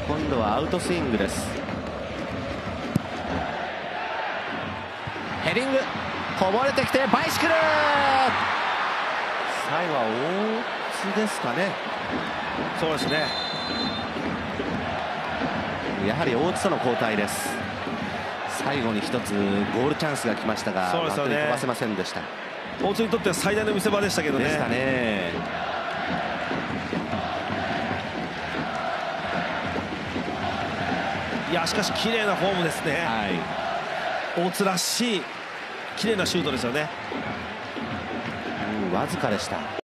今度はアウトスイングです。ヘディング、こぼれてきてバイシクル、最後は大津ですかね。 そうですね、 やはり大津との交代です。最後に一つゴールチャンスが来ましたが、 そうですよね、 的に飛ばせませんでした。 大津にとっては最大の見せ場でしたけどね。 でしたね。 いやしかし綺麗なフォームですね、 はい、 大津らしい綺麗なシュートですよね。 わずかでした。